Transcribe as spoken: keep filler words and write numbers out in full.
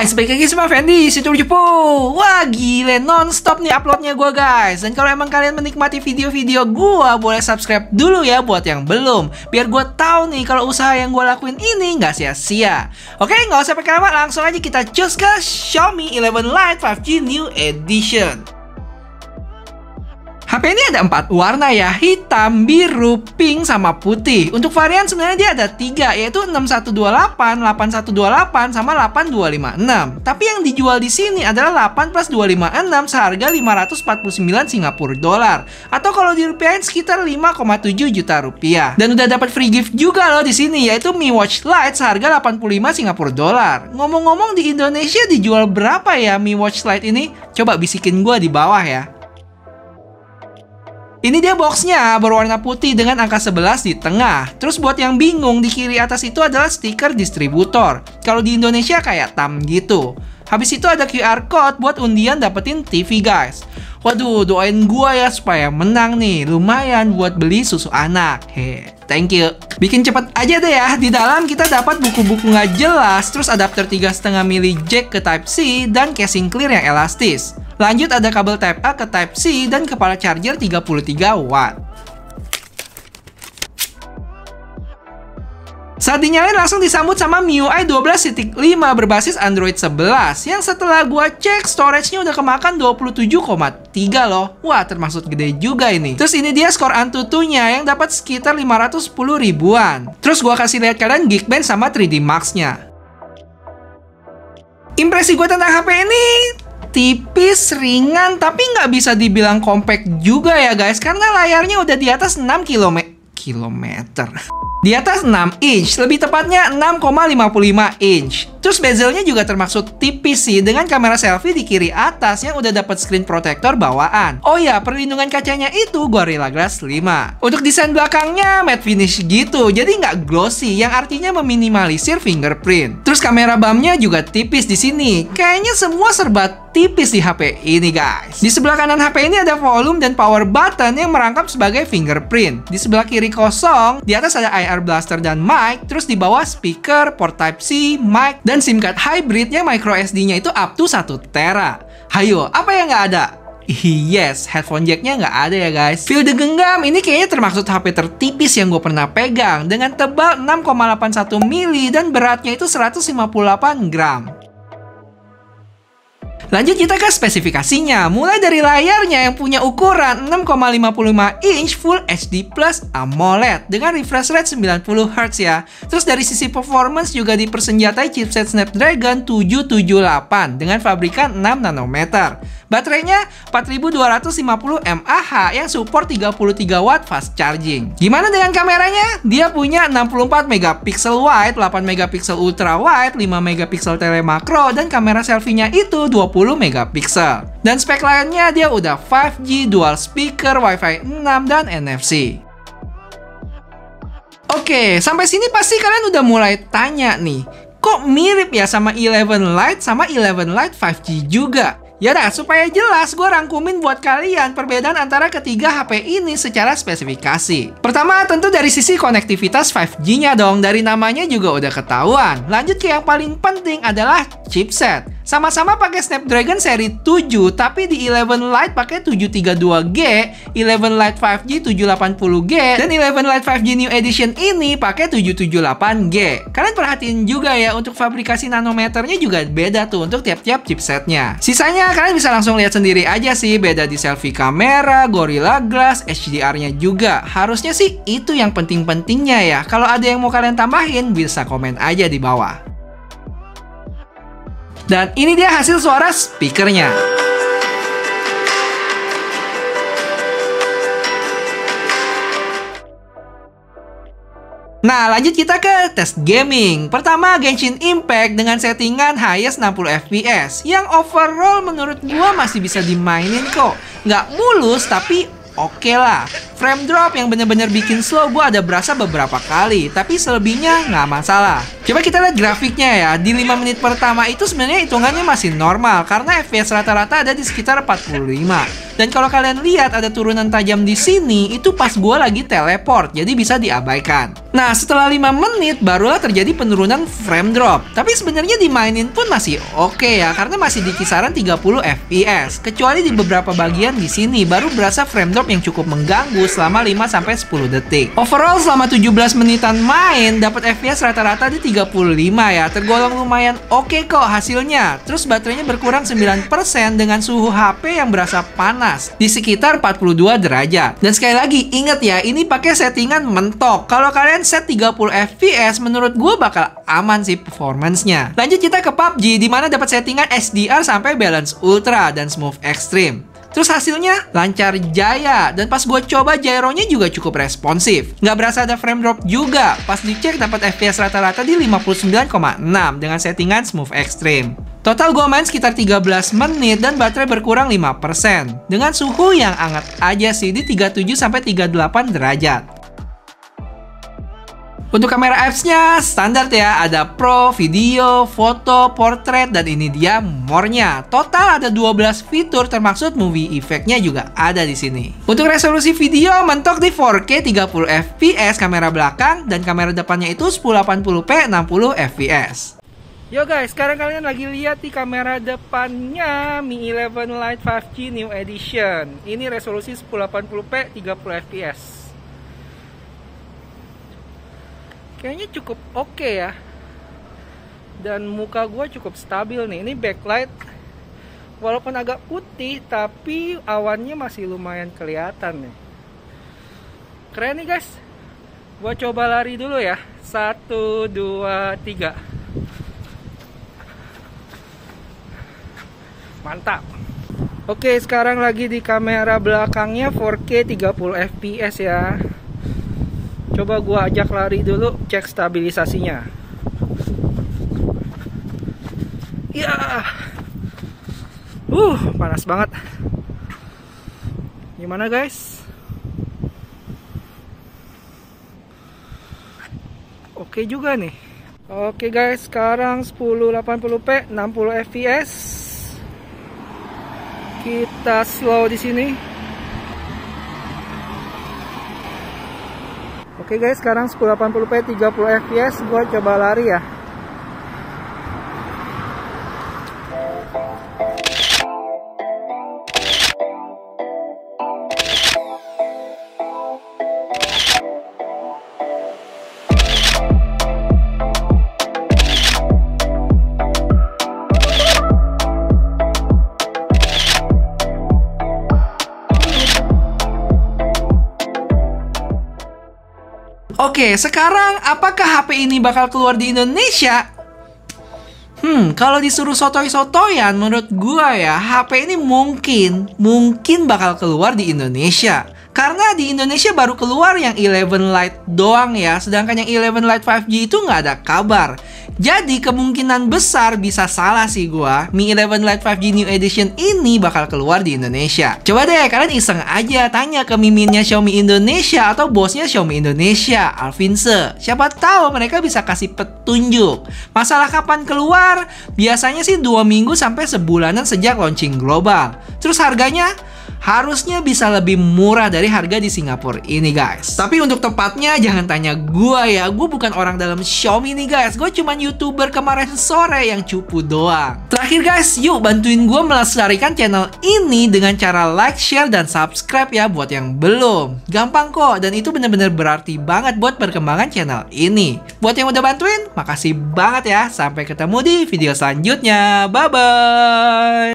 Guys, balik lagi sama Fendi, situ Cepu. Wah gile, non-stop nih uploadnya gue guys. Dan kalau emang kalian menikmati video-video gue, boleh subscribe dulu ya buat yang belum, biar gue tahu nih kalau usaha yang gue lakuin ini nggak sia-sia. Oke, nggak usah pakai lama, langsung aja kita cus ke Xiaomi eleven Lite five G New Edition. H P ini ada empat warna ya, hitam, biru, pink, sama putih. Untuk varian sebenarnya dia ada tiga, yaitu enam satu dua delapan, delapan satu dua delapan, sama delapan dua lima enam. Tapi yang dijual di sini adalah delapan plus dua lima enam seharga lima ratus empat puluh sembilan Singapura dolar, atau kalau dirupiahin sekitar lima koma tujuh juta rupiah. Dan udah dapat free gift juga loh di sini, yaitu Mi Watch Lite seharga delapan puluh lima Singapura dolar. Ngomong-ngomong, di Indonesia dijual berapa ya Mi Watch Lite ini? Coba bisikin gua di bawah ya. Ini dia boxnya, berwarna putih dengan angka sebelas di tengah. Terus buat yang bingung, di kiri atas itu adalah stiker distributor. Kalau di Indonesia kayak thumb gitu. Habis itu ada Q R code buat undian dapetin T V guys. Waduh, doain gua ya supaya menang nih. Lumayan buat beli susu anak. He, thank you. Bikin cepet aja deh ya. Di dalam kita dapat buku-buku nggak jelas, terus adapter tiga koma lima mili jack ke Type C, dan casing clear yang elastis. Lanjut ada kabel Type A ke Type C dan kepala charger tiga puluh tiga watt. Saat dinyalain langsung disambut sama M I U I dua belas titik lima berbasis Android sebelas, yang setelah gua cek storage-nya udah kemakan dua puluh tujuh koma tiga loh. Wah, termasuk gede juga ini. Terus ini dia skor Antutu-nya yang dapat sekitar lima ratus sepuluh ribuan. Terus gua kasih lihat kalian Geekbench sama tiga D Max-nya. Impresi gua tentang H P ini tipis, ringan, tapi nggak bisa dibilang compact juga ya guys, karena layarnya udah di atas enam kilometer. Di atas enam inch, lebih tepatnya enam koma lima lima inch. Terus bezelnya juga termasuk tipis sih, dengan kamera selfie di kiri atas yang udah dapat screen protector bawaan. Oh ya, perlindungan kacanya itu Gorilla Glass lima. Untuk desain belakangnya matte finish gitu, jadi nggak glossy, yang artinya meminimalisir fingerprint. Terus kamera bump-nya juga tipis di sini. Kayaknya semua serba tipis di H P ini guys. Di sebelah kanan H P ini ada volume dan power button yang merangkap sebagai fingerprint. Di sebelah kiri kosong, di atas ada I R blaster dan mic, terus di bawah speaker, port Type C, mic, dan SIM card hybrid yang micro S D-nya itu up to satu tera. Hayo, apa yang nggak ada? Yes, headphone jack-nya nggak ada ya guys. Field genggam ini kayaknya termasuk H P tertipis yang gue pernah pegang, dengan tebal enam koma delapan satu mili dan beratnya itu seratus lima puluh delapan gram. Lanjut kita ke spesifikasinya. Mulai dari layarnya yang punya ukuran enam koma lima lima inch Full H D Plus AMOLED dengan refresh rate sembilan puluh hertz ya. Terus dari sisi performance juga dipersenjatai chipset Snapdragon tujuh tujuh delapan dengan pabrikan enam nanometer. Baterainya empat ribu dua ratus lima puluh mAh yang support tiga puluh tiga watt fast charging. Gimana dengan kameranya? Dia punya enam puluh empat megapiksel wide, delapan megapiksel ultra wide, lima megapiksel telemakro, dan kamera selfie-nya itu dua puluh megapiksel. Dan spek lainnya dia udah lima G, dual speaker, Wi-Fi enam, dan N F C. Oke, sampai sini pasti kalian udah mulai tanya nih, kok mirip ya sama eleven Lite sama eleven Lite five G juga? Ya dah, supaya jelas gue rangkumin buat kalian perbedaan antara ketiga H P ini secara spesifikasi. Pertama tentu dari sisi konektivitas lima G-nya dong, dari namanya juga udah ketahuan. Lanjut ke yang paling penting adalah chipset. Sama-sama pakai Snapdragon seri tujuh, tapi di eleven Lite pakai tujuh tiga dua G, eleven Lite five G tujuh delapan nol G, dan eleven Lite five G New Edition ini pakai tujuh tujuh delapan G. Kalian perhatiin juga ya, untuk fabrikasi nanometernya juga beda tuh untuk tiap-tiap chipsetnya. Sisanya kalian bisa langsung lihat sendiri aja sih, beda di selfie kamera, Gorilla Glass, H D R-nya juga. Harusnya sih itu yang penting-pentingnya ya. Kalau ada yang mau kalian tambahin, bisa komen aja di bawah. Dan ini dia hasil suara speakernya. Nah, lanjut kita ke tes gaming. Pertama, Genshin Impact dengan settingan highest enam puluh F P S, yang overall menurut gua masih bisa dimainin kok. Nggak mulus, tapi oke lah. frame drop yang bener-bener bikin slow gue ada berasa beberapa kali, tapi selebihnya nggak masalah. Coba kita lihat grafiknya ya. Di lima menit pertama itu sebenarnya hitungannya masih normal karena F P S rata-rata ada di sekitar empat puluh lima. Dan kalau kalian lihat ada turunan tajam di sini, itu pas gue lagi teleport, jadi bisa diabaikan. Nah, setelah lima menit barulah terjadi penurunan frame drop. Tapi sebenarnya dimainin pun masih oke okay ya, karena masih di kisaran tiga puluh F P S. Kecuali di beberapa bagian di sini baru berasa frame drop yang cukup mengganggu selama lima sampai sepuluh detik. Overall selama tujuh belas menitan main, dapat F P S rata-rata di tiga puluh lima ya. Tergolong lumayan oke okay kok hasilnya. Terus baterainya berkurang sembilan persen dengan suhu H P yang berasa panas di sekitar empat puluh dua derajat. Dan sekali lagi ingat ya, ini pakai settingan mentok. Kalau kalian set tiga puluh F P S, menurut gue bakal aman sih performance-nya. Lanjut kita ke P U B G, di mana dapat settingan H D R sampai balance ultra dan smooth extreme. Terus hasilnya lancar jaya, dan pas gue coba gyronya juga cukup responsif. Nggak berasa ada frame drop juga. Pas dicek dapat F P S rata-rata di lima puluh sembilan koma enam dengan settingan smooth extreme. Total gue main sekitar tiga belas menit dan baterai berkurang lima persen. Dengan suhu yang hangat aja sih di tiga puluh tujuh sampai tiga puluh delapan derajat. Untuk kamera apps-nya standar ya, ada Pro, Video, Foto, Portrait, dan ini dia more-nya. Total ada dua belas fitur termasuk movie effect-nya juga ada di sini. Untuk resolusi video mentok di empat K tiga puluh F P S kamera belakang dan kamera depannya itu sepuluh delapan puluh p enam puluh F P S. Yo guys, sekarang kalian lagi lihat di kamera depannya Mi eleven Lite five G New Edition. Ini resolusi sepuluh delapan puluh p tiga puluh F P S. Kayaknya cukup oke okay ya. Dan muka gue cukup stabil nih. Ini backlight walaupun agak putih, tapi awannya masih lumayan kelihatan nih. Keren nih guys. Gue coba lari dulu ya. Satu, dua, tiga. Mantap. Oke, sekarang lagi di kamera belakangnya empat K tiga puluh F P S ya. Coba gua ajak lari dulu, cek stabilisasinya. Ya. Uh, panas banget. Gimana guys? Oke juga nih. Oke guys, sekarang sepuluh delapan puluh p enam puluh F P S. Kita slow di sini. Oke guys, sekarang sepuluh delapan puluh p tiga puluh F P S. Gua coba lari ya. Oke, sekarang apakah H P ini bakal keluar di Indonesia? Hmm, kalau disuruh sotoy-sotoyan, menurut gua ya, H P ini mungkin, mungkin bakal keluar di Indonesia. Karena di Indonesia baru keluar yang eleven Lite doang ya, sedangkan yang eleven Lite five G itu nggak ada kabar. Jadi kemungkinan besar bisa salah sih gua. Mi eleven Lite five G New Edition ini bakal keluar di Indonesia. Coba deh kalian iseng aja tanya ke miminnya Xiaomi Indonesia atau bosnya Xiaomi Indonesia, Alvinse. Siapa tahu mereka bisa kasih petunjuk. Masalah kapan keluar? Biasanya sih dua minggu sampai sebulanan sejak launching global. Terus harganya? Harusnya bisa lebih murah dari harga di Singapura ini guys. Tapi untuk tepatnya jangan tanya gua ya. Gue bukan orang dalam Xiaomi nih guys. Gue cuman YouTuber kemarin sore yang cupu doang. Terakhir guys, yuk bantuin gue melestarikan channel ini dengan cara like, share, dan subscribe ya buat yang belum. Gampang kok, dan itu bener-bener berarti banget buat perkembangan channel ini. Buat yang udah bantuin, makasih banget ya. Sampai ketemu di video selanjutnya. Bye-bye.